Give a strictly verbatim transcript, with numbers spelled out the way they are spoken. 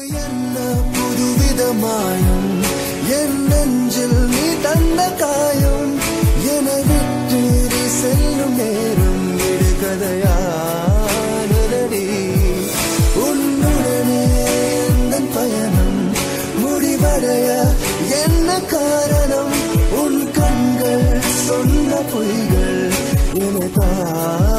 என்ன புதுவித மாயம் என் நெஞ்சில் நீ தந்த காயம் என விட்டு நீ செல்லும் நேரம் விடுகதையானடி உன்னுடனே என் பயணம் முடிவடைய என்ன காரணம் உன் கண்கள் சொன்ன பொய்கள் எனக்கா